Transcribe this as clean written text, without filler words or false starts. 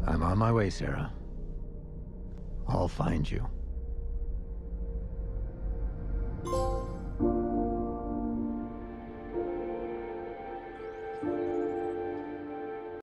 I'm on my way, Sarah. I'll find you.